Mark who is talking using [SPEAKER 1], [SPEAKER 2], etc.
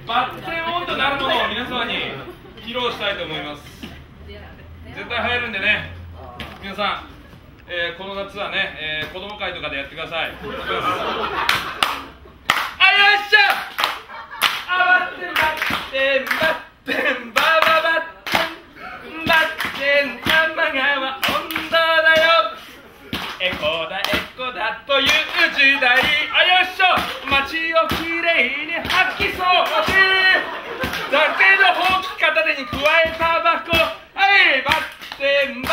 [SPEAKER 1] バッテン音となるものを皆様に披露したいと思います。絶対流行るんでね、皆さん、この夏はね、子供会とかでやってください。あ、よっしゃ、あ、バッテンバッテンバッテンバババッテンバッテン玉川温度だよ、エコだエコだという時代、あ、よっしゃ、街をきれいに掃き掃除だけどほうき片手に加えタバコ、はい、バッテン